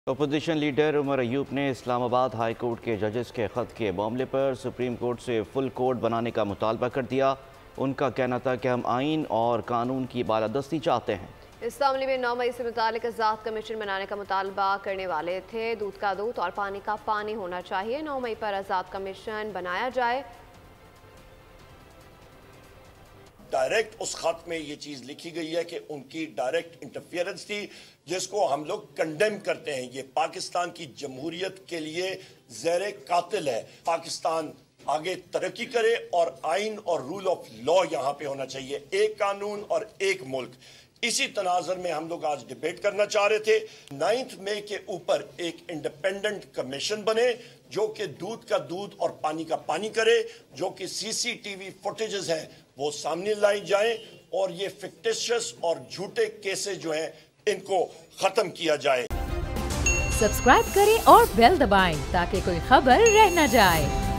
Opposition leader Omar Ayub نے اسلام آباد high court کے ججز کے خط کے معاملے پر سپریم کورٹ سے فل کورٹ بنانے کا مطالبہ کر دیا۔ ان کا کہنا تھا کہ ہم آئین اور قانون کی بالادستی چاہتے ہیں۔ اس معاملے میں 9 مئی سے متعلق ذات کمیشن بنانے کا مطالبہ کرنے والے تھے۔ دودھ کا دودھ اور پانی کا پانی ہونا چاہیے۔ 9 مئی پر ذات کمیشن بنایا جائے۔ ڈائریکٹ اس خط میں یہ چیز لکھی گئی ہے کہ ان کی ڈائریکٹ انٹرفیئرنس تھی، جس کو ہم لوگ کنڈیم کرتے ہیں۔ یہ پاکستان کی جمہوریت کے لیے زہر قاتل ہے۔ پاکستان آگے ترقی کرے اور آئین اور رول آف لا یہاں پہ ہونا چاہیے، ایک قانون اور ایک ملک۔ اسی تناظر میں ہم لوگ آج ڈیبیٹ کرنا چاہ رہے تھے۔ 9 مئی کے اوپر ایک انڈیپینڈنٹ کمیشن بنے جو کہ دودھ کا دودھ اور پانی کا پانی کرے، جو کہ CCTV فوٹیجز ہیں وہ سامنے لائی جائیں اور یہ فکٹیشس اور جھوٹے کیسز جو ہیں ان کو ختم کیا جائے۔ سبسکرائب کریں اور بیل دبائیں تاکہ کوئی خبر رہ نہ جائے۔